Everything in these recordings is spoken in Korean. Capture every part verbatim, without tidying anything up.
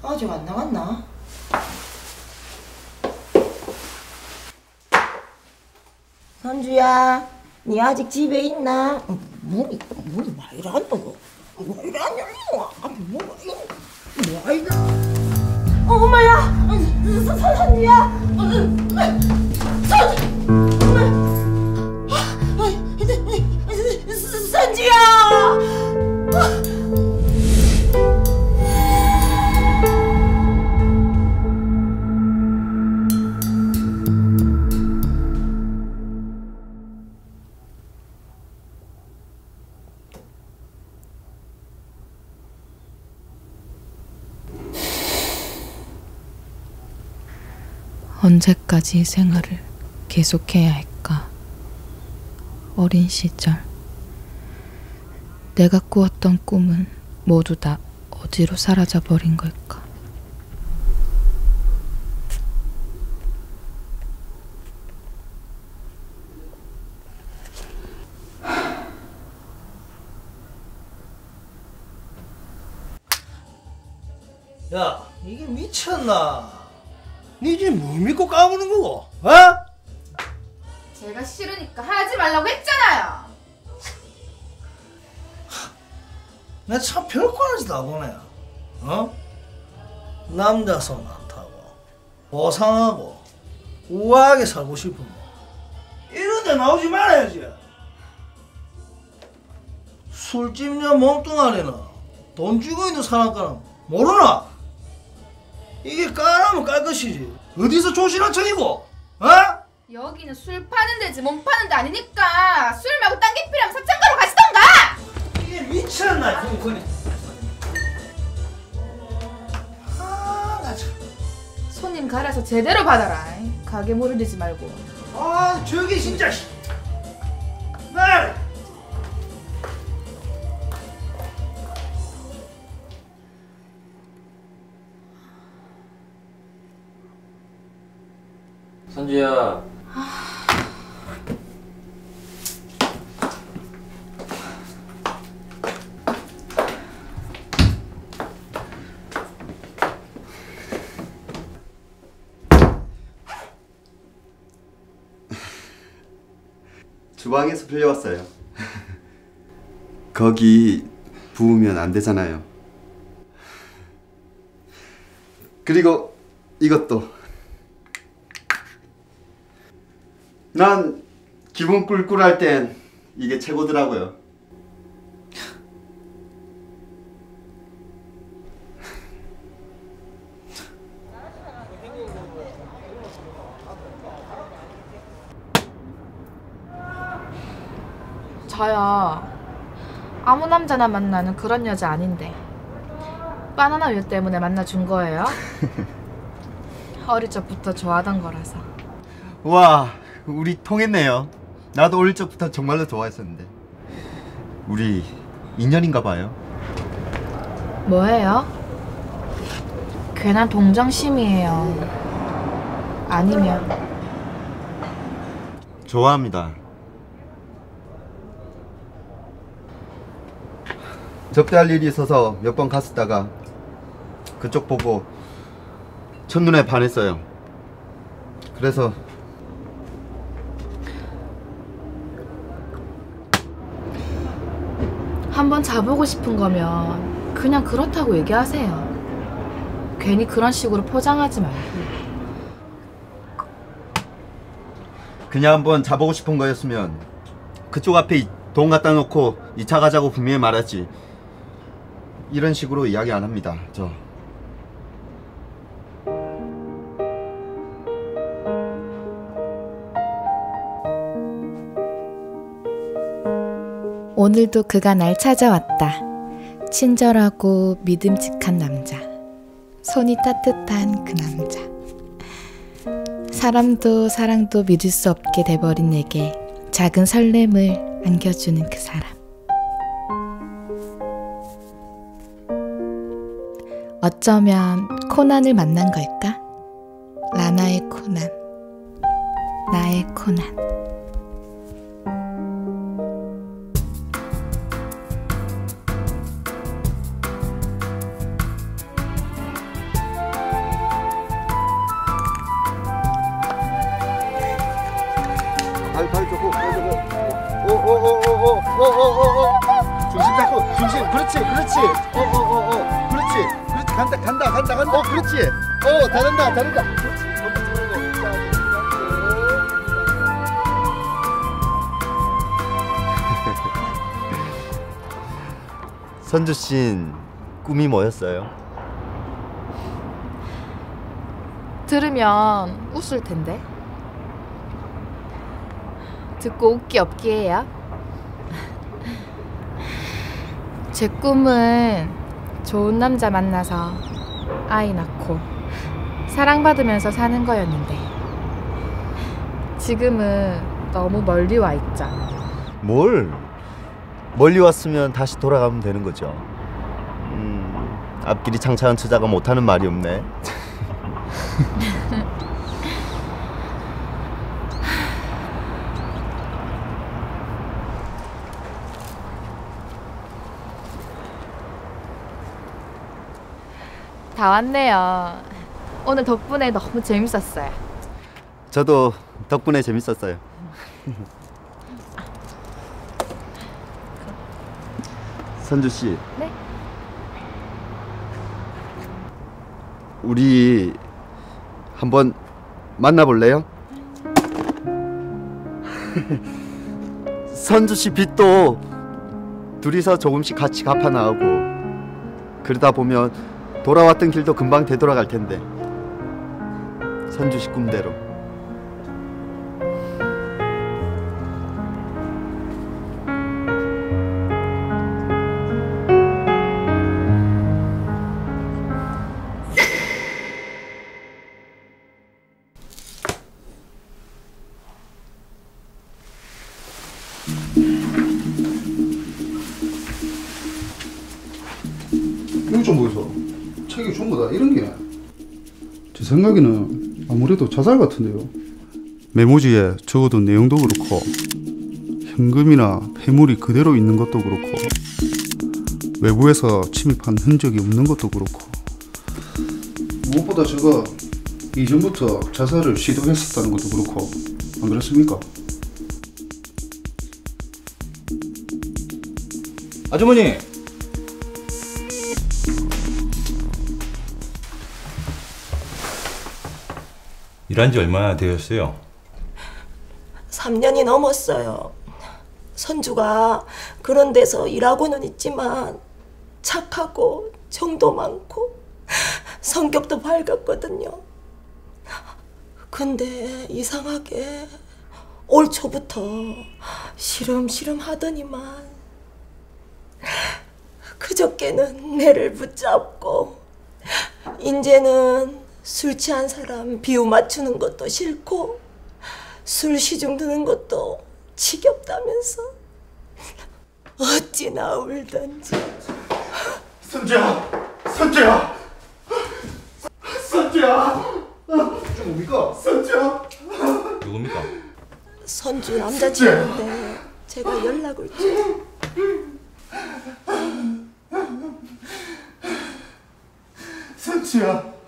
아직 안 나갔나? 선주야, 니 아직 집에 있나? 문이, 문이 왜 이래 안 열려? 왜 이래 안 열려? 앞에 뭐가 있나? 뭐가 있나? 어, 엄마야! 선, 선주야! 선주! 선주야! 언제까지 이 생활을 계속해야 할까? 어린 시절 내가 꾸었던 꿈은 모두 다 어디로 사라져버린 걸까? 야, 이게 미쳤나? 니 지금 뭐 믿고 까부는 거고? 어? 제가 싫으니까 하지 말라고 했잖아요. 나 참 별거 하지도 안 보네. 어? 남자 손 안 타고 보상하고 우아하게 살고 싶으면 이런 데 나오지 말아야지. 술집녀 몸뚱아리는 돈 주고 있는 사람과는 모르나? 이게 까라면 깔 것이지. 어디서 조신한 척이고? 어? 여기는 술 파는 데지 몸 파는 데 아니니까 술 말고 딴 게 필요하면 사창가로 가시던가! 이게 미쳤나? 그니 아, 나 참. 손님 갈아서 제대로 받아라. 가게 모르지 말고. 아, 저기 진짜. 나. 선주야. 주방에서 빌려왔어요. 거기 부으면 안 되잖아요. 그리고 이것도. 난 기분 꿀꿀할 땐 이게 최고더라고요. 저요. 아무 남자나 만나는 그런 여자 아닌데 바나나 우유 때문에 만나준 거예요? 어릴 적부터 좋아하던 거라서. 와, 우리 통했네요. 나도 어릴 적부터 정말로 좋아했었는데. 우리 인연인가 봐요. 뭐예요? 괜한 동정심이에요. 아니면 좋아합니다. 접대할 일이 있어서 몇 번 갔었다가 그쪽 보고 첫눈에 반했어요. 그래서 한번 자보고 싶은 거면 그냥 그렇다고 얘기하세요. 괜히 그런 식으로 포장하지 말고. 그냥 한번 자보고 싶은 거였으면 그쪽 앞에 돈 갖다 놓고 이 차 가자고 분명히 말했지. 이런 식으로 이야기 안 합니다, 저. 오늘도 그가 날 찾아왔다. 친절하고 믿음직한 남자. 손이 따뜻한 그 남자. 사람도 사랑도 믿을 수 없게 돼버린 내게 작은 설렘을 안겨주는 그 사람. 어쩌면 코난을 만난 걸까? 라나의 코난, 나의 코난. 오른쪽 호, 오른쪽 호. 오오오오오오오오오. 중심 잡고 중심. 그렇지, 그렇지. 오오오오. 그렇지, 그렇지. 간다, 간다, 간다, 간다. 어, 그렇지. 어, 잘한다, 잘한다. 그렇지. 선주 씨는 꿈이 뭐였어요? 들으면 웃을 텐데. 듣고 웃기 없기 해요. 제 꿈은 좋은 남자 만나서 아이 낳고 사랑받으면서 사는 거였는데 지금은 너무 멀리 와 있죠. 뭘? 멀리 왔으면 다시 돌아가면 되는 거죠. 음, 앞길이 창창한 처자가 못하는 말이 없네. 다 왔네요. 오늘 덕분에 너무 재밌었어요. 저도 덕분에 재밌었어요. 선주 씨. 네? 우리 한번 만나볼래요? 선주 씨 빚도 둘이서 조금씩 같이 갚아 나가고 그러다 보면 돌아왔던 길도 금방 되돌아갈 텐데. 선주 씨 꿈대로. 이거 좀 보이소. 책이 전부 다 이런 게. 제 생각에는 아무래도 자살 같은데요. 메모지에 적어둔 내용도 그렇고 현금이나 폐물이 그대로 있는 것도 그렇고 외부에서 침입한 흔적이 없는 것도 그렇고 무엇보다 제가 이전부터 자살을 시도했었다는 것도 그렇고 안 그렇습니까? 아주머니! 일한 지 얼마나 되었어요? 삼 년이 넘었어요. 선주가 그런 데서 일하고는 있지만 착하고 정도 많고 성격도 밝았거든요. 근데 이상하게 올 초부터 시름시름 하더니만 그저께는 내를 붙잡고 이제는 술 취한 사람 비유 맞추는 것도 싫고 술 시중 드는 것도 지겹다면서 어찌나 울던지. 선주야! 선주야! 선주야! 좀 뭡니까? 선주야! 누굽니까? 선주 남자친구인데 제가 연락을 좀. 선주야!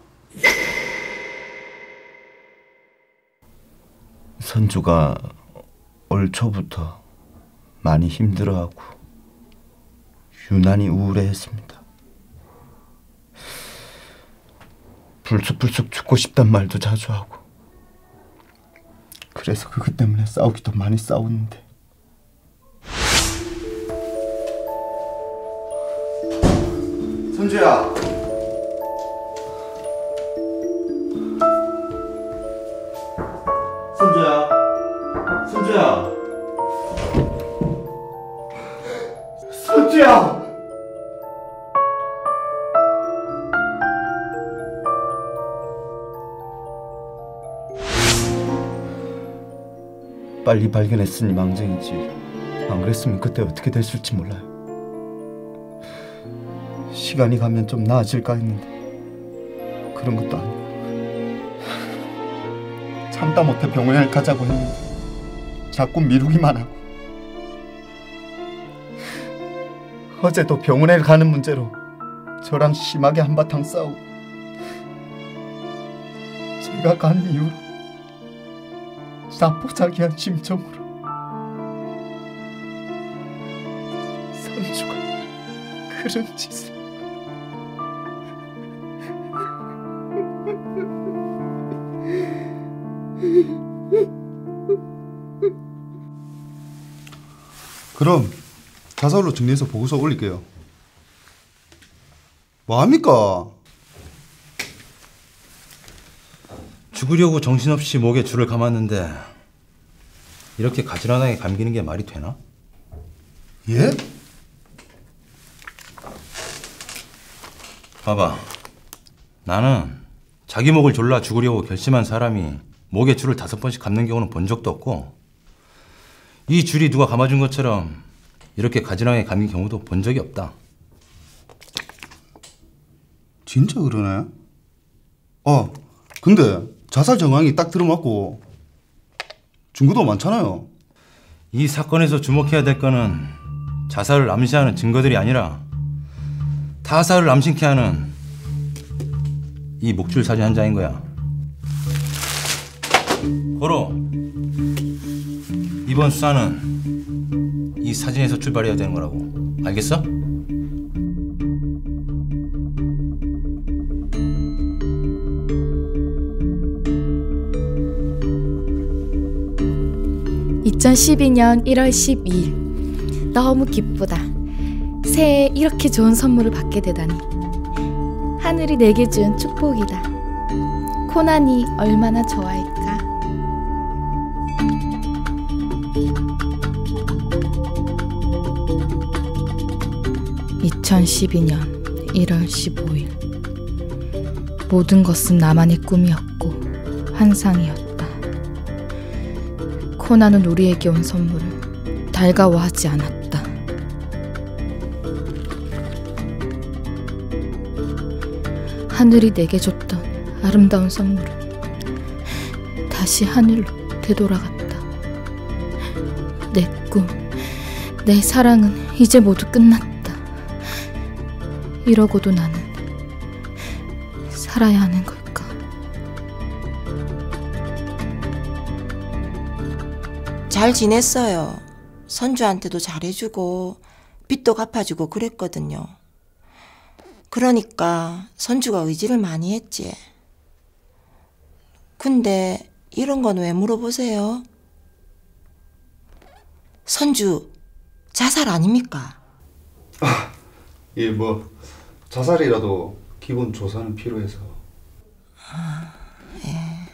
선주가 올 초부터 많이 힘들어하고 유난히 우울해했습니다. 불쑥불쑥 죽고 싶단 말도 자주 하고 그래서 그것 때문에 싸우기도 많이 싸웠는데 선주야! 선주야, 선주야, 선주야! 빨리 발견했으니 망정이지. 안 그랬으면 그때 어떻게 됐을지 몰라요. 시간이 가면 좀 나아질까 했는데 그런 것도 아니고 참다 못해 병원에 가자고 했는데 자꾸 미루기만 하고 어제도 병원에 가는 문제로 저랑 심하게 한바탕 싸우고 제가 간 이후로 자포자기한 심정으로 선주가 그런 짓을. 그럼 자살로 정리해서 보고서 올릴게요. 뭐합니까? 죽으려고 정신없이 목에 줄을 감았는데 이렇게 가지런하게 감기는 게 말이 되나? 예? 봐봐. 나는 자기 목을 졸라 죽으려고 결심한 사람이 목에 줄을 다섯 번씩 감는 경우는 본 적도 없고 이 줄이 누가 감아준 것처럼 이렇게 가지런하게 감긴 경우도 본 적이 없다. 진짜 그러네? 아, 근데 자살 정황이 딱 들어맞고 증거도 많잖아요. 이 사건에서 주목해야 될 거는 자살을 암시하는 증거들이 아니라 타살을 암시케 하는 이 목줄 사진 한 장인 거야. 고로 이번 수사는 이 사진에서 출발해야 되는 거라고. 알겠어? 이천십이 년 일월 십이일. 너무 기쁘다. 새해에 이렇게 좋은 선물을 받게 되다니. 하늘이 내게 준 축복이다. 코난이 얼마나 좋아할까. 이천십이 년 일월 십오일. 모든 것은 나만의 꿈이었고 환상이었다. 코난은 우리에게 온 선물을 달가워하지 않았다. 하늘이 내게 줬던 아름다운 선물은 다시 하늘로 되돌아갔다. 내 꿈, 내 사랑은 이제 모두 끝났다. 이러고도 나는 살아야 하는 걸까? 잘 지냈어요. 선주한테도 잘해주고 빚도 갚아주고 그랬거든요. 그러니까 선주가 의지를 많이 했지. 근데 이런 건 왜 물어보세요? 선주 자살 아닙니까? 아, 예, 뭐 자살이라도 기본 조사는 필요해서. 아, 예.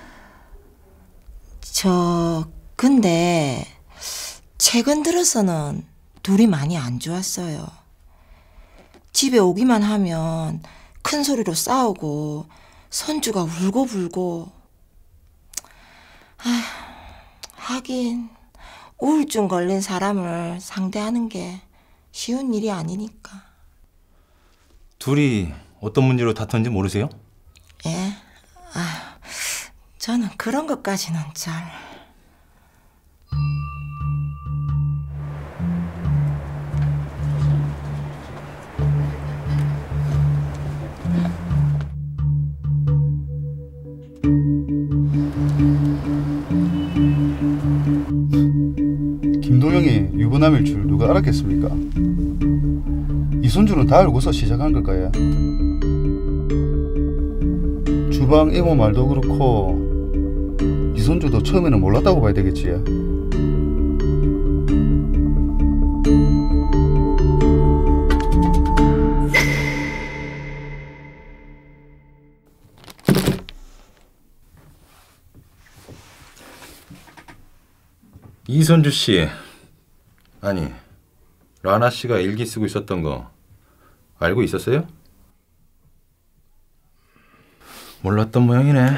저 근데 최근 들어서는 둘이 많이 안 좋았어요. 집에 오기만 하면 큰 소리로 싸우고 선주가 울고불고. 아, 하긴 우울증 걸린 사람을 상대하는 게 쉬운 일이 아니니까. 둘이 어떤 문제로 다퉜는지 모르세요? 예? 아, 저는 그런 것까지는 잘... 김도영이 유부남일 줄 누가 알았겠습니까? 이손주는 다 알고서 시작한 걸까요? 주방 이모 말도 그렇고 이손주도 처음에는 몰랐다고 봐야 되겠지. 이선주 씨, 아니 라나 씨가 일기 쓰고 있었던 거 알고 있었어요? 몰랐던 모양이네.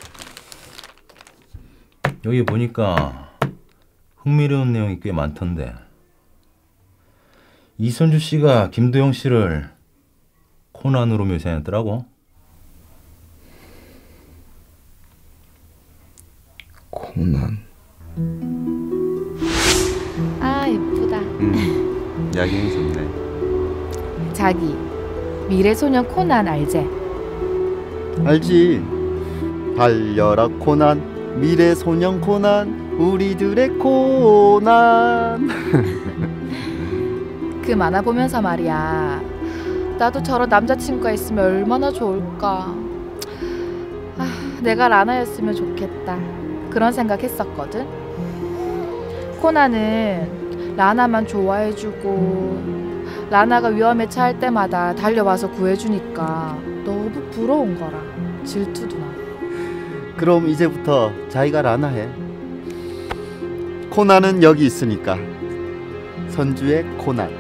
여기 보니까 흥미로운 내용이 꽤 많던데. 이선주 씨가 김도영 씨를 코난으로 묘사했더라고. 코난. 아, 예쁘다. 음, 야경이 좋네. 자기 미래소년 코난 알제? 알지. 달려라 코난, 미래 소년 코난, 우리들의 코난. 그 만화 보면서 말이야. 나도 저런 남자친구가 있으면 얼마나 좋을까. 아, 내가 라나였으면 좋겠다. 그런 생각했었거든. 코난은 라나만 좋아해주고 라나가 위험에 처할 때마다 달려와서 구해주니까 너무 부러운 거라. 질투도 나. 그럼 이제부터 자기가 라나 해. 코난은 여기 있으니까 선주의 코난.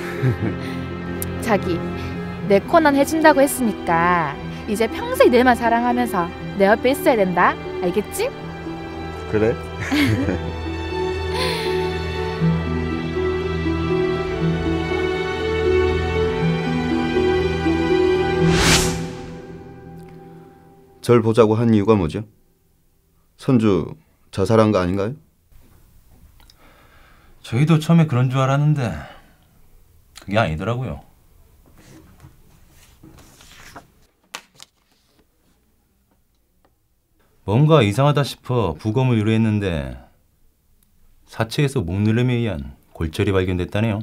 자기, 내 코난 해준다고 했으니까 이제 평생 내만 사랑하면서 내 옆에 있어야 된다. 알겠지? 그래? 절 보자고 한 이유가 뭐죠? 선주 자살한 거 아닌가요? 저희도 처음에 그런 줄 알았는데 그게 아니더라고요. 뭔가 이상하다 싶어 부검을 의뢰했는데 사체에서 목누름에 의한 골절이 발견됐다네요.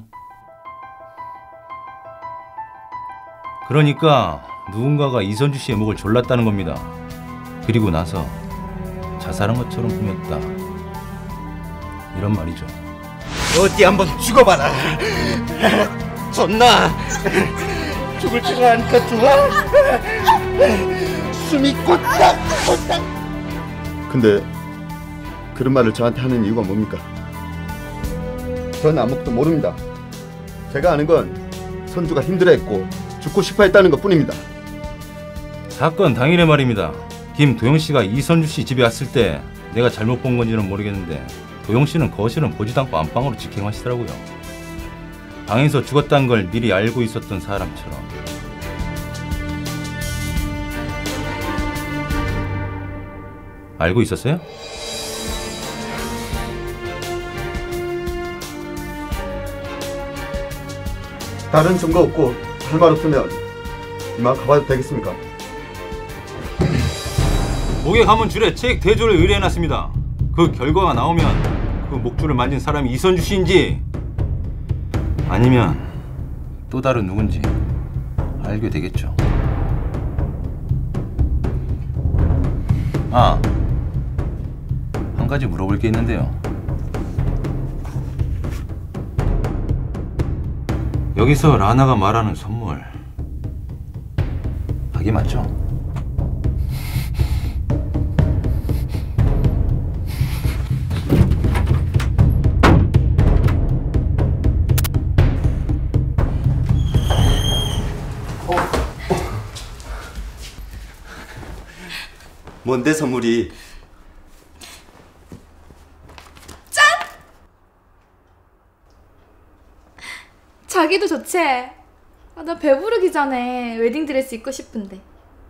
그러니까 누군가가 이선주 씨의 목을 졸랐다는 겁니다. 그리고 나서 자살한 것처럼 꾸몄다. 이런 말이죠. 어디 한번 죽어봐라. 존나 죽을 줄 아니까 좋아. 숨이 꽂다 꽂다. 근데 그런 말을 저한테 하는 이유가 뭡니까? 전 아무것도 모릅니다. 제가 아는 건 선주가 힘들어했고 죽고 싶어했다는 것뿐입니다. 사건 당일에 말입니다. 김도영 씨가 이선주 씨 집에 왔을 때 내가 잘못 본 건지는 모르겠는데 도영 씨는 거실은 보지도 않고 안방으로 직행하시더라고요. 방에서 죽었다는 걸 미리 알고 있었던 사람처럼. 알고 있었어요? 다른 증거 없고 할 말 없으면 이만 가봐도 되겠습니까? 목에 감은 줄에 책 대조를 의뢰해놨습니다. 그 결과가 나오면 그 목줄을 만진 사람이 이선주 씨인지 아니면 또 다른 누군지 알게 되겠죠. 아, 한 가지 물어볼 게 있는데요. 여기서 라나가 말하는 선물 자기 맞죠? 뭔데 선물이? 짠! 자기도 좋지? 아, 나 배부르기 전에 웨딩드레스 입고 싶은데.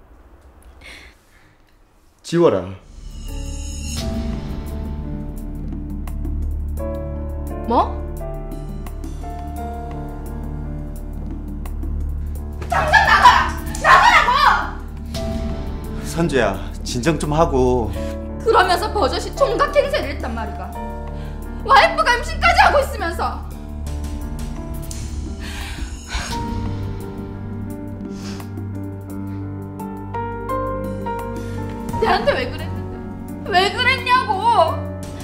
지워라. 뭐? 선주야, 진정 좀 하고. 그러면서 버젓이 총각 행세를 했단 말이가. 와이프가 임신까지 하고 있으면서. 내한테 왜 그랬는데? 왜 그랬냐고.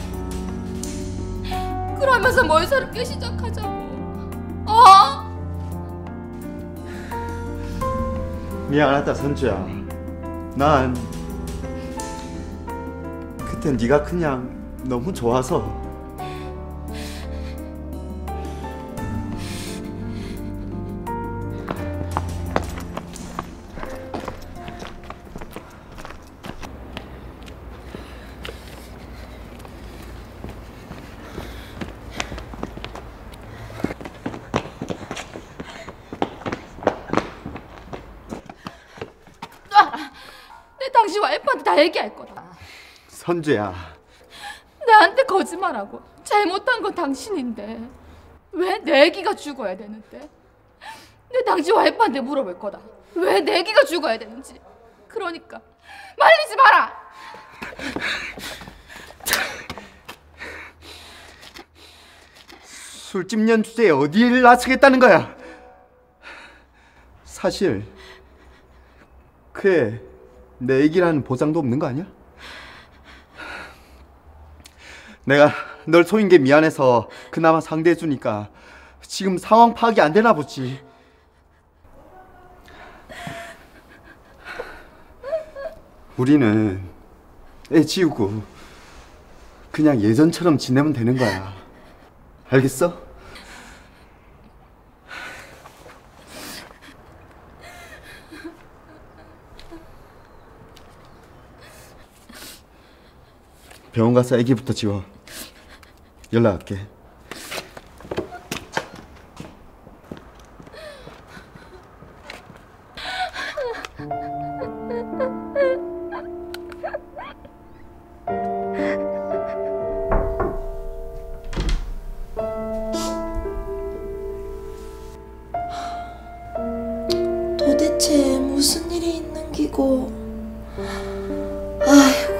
그러면서 뭘 새롭게 시작하자고. 어? 미안하다 선주야. 난 그때 네가 그냥 너무 좋아서. 내 당신 와이프한테 다 얘기할 거다. 선주야. 나한테 거짓말하고 잘못한 건 당신인데 왜 내 애기가 죽어야 되는데? 내 당신 와이프한테 물어볼 거다. 왜 내 애기가 죽어야 되는지. 그러니까 말리지 마라. 술집 연주제에 어디를 나서겠다는 거야? 사실 그애 내 얘기라는 보장도 없는 거 아니야? 내가 널 속인 게 미안해서 그나마 상대해주니까 지금 상황 파악이 안 되나 보지. 우리는 애 지우고 그냥 예전처럼 지내면 되는 거야. 알겠어? 병원 가서 애기부터 지워. 연락할게. 도대체 무슨 일이 있는 기고? 아이고.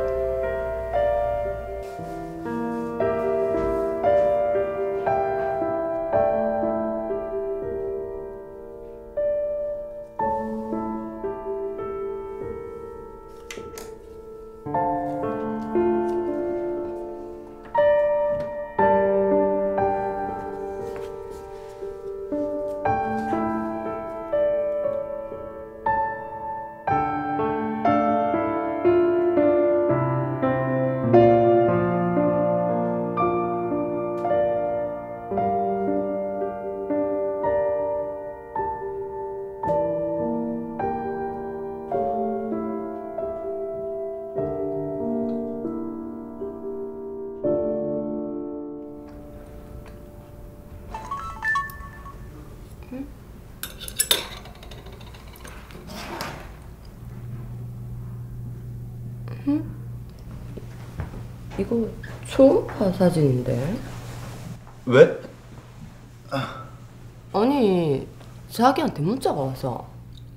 응? 이거 초음파 사진인데? 왜? 아니, 자기한테 문자가 와서.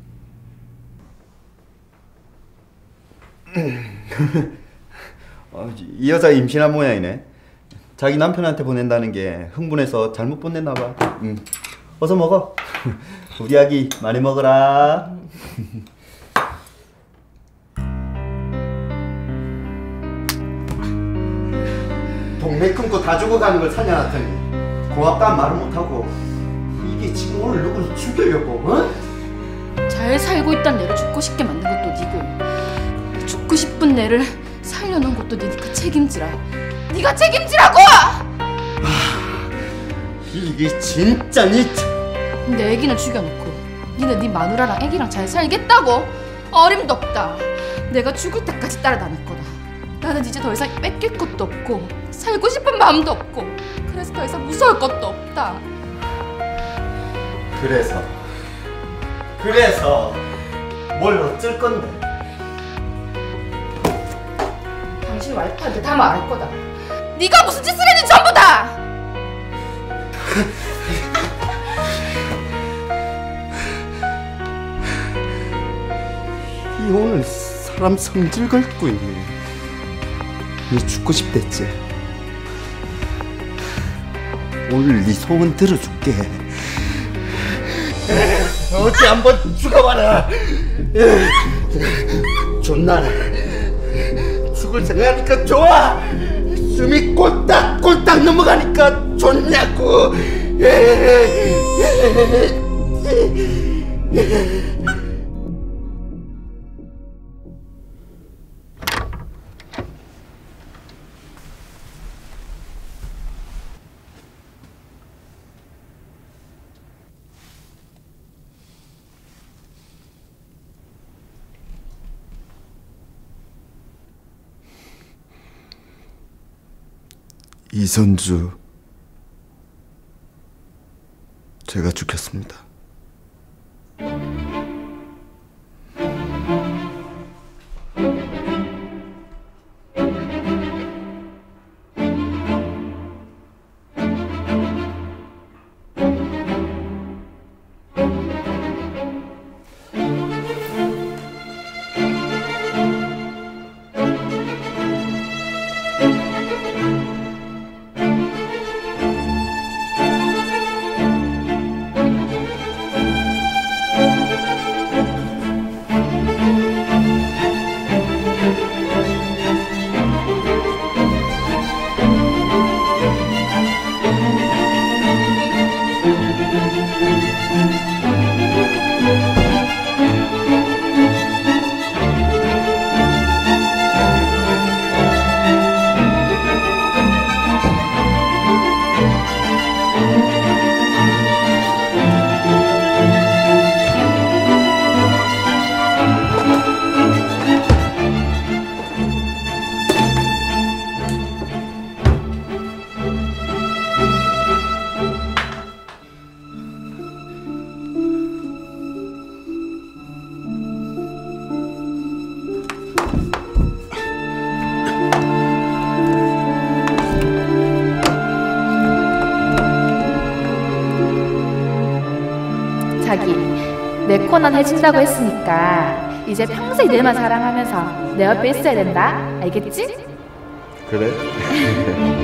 어, 이 여자 임신한 모양이네. 자기 남편한테 보낸다는 게 흥분해서 잘못 보냈나 봐. 응. 어서 먹어. 우리 아기 많이 먹어라. 동네 끊고 다 죽어가는 걸 살려놨더니 고맙다는 말을 못하고 이게 지금 오늘 누구를 죽이려고, 어? 잘 살고 있던 내를 죽고 싶게 만든 것도 니고, 죽고 싶은 내를 살려놓은 것도 니가 책임지라. 니가 책임지라고! 아, 이게 진짜 니... 내 애기는 죽여놓고 니는 네 마누라랑 애기랑 잘 살겠다고? 어림도 없다. 내가 죽을 때까지 따라다닐 거다. 나는 이제 더 이상 뺏길 것도 없고 살고 싶은 마음도 없고, 그래서 더 이상 무서울 것도 없다. 그래서 그래서 뭘 어쩔 건데? 당신 와이프한테 다 말할 거다. 네가 무슨 짓을 했는지 전부 다! 이혼은 사람 성질 걸고 있네. 니 죽고 싶댔지? 오늘 네 소원 들어줄게. 어디 한번 죽어봐라. 좋나라. 죽을 생각하니까 좋아. 숨이 꼴딱꼴딱 넘어가니까 좋냐고. 이선주, 제가 죽였습니다. 내 코는 해준다고 했으니까 이제 평생 내만 사랑하면서 내 옆에 있어야 된다. 알겠지? 그래?